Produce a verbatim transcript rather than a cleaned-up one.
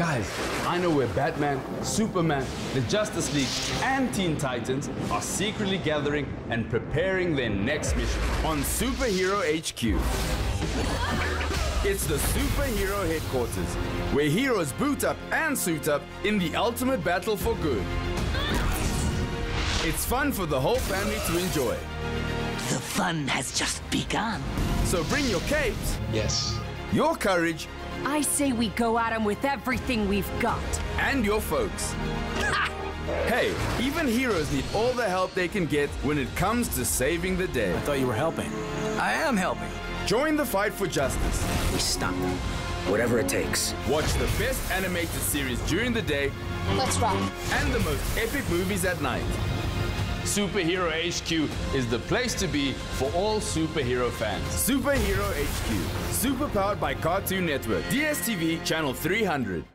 Guys, I know where Batman, Superman, the Justice League, and Teen Titans are secretly gathering and preparing their next mission on Superhero H Q. It's the superhero headquarters, where heroes boot up and suit up in the ultimate battle for good. It's fun for the whole family to enjoy. The fun has just begun. So bring your capes. Yes. Your courage. I say we go at 'em with everything we've got. And your folks. Hey, even heroes need all the help they can get when it comes to saving the day. I thought you were helping. I am helping. Join the fight for justice. We stop them. Whatever it takes. Watch the best animated series during the day. Let's rock. And the most epic movies at night. Superhero H Q is the place to be for all superhero fans. Superhero H Q, super powered by Cartoon Network, D S T V channel three hundred.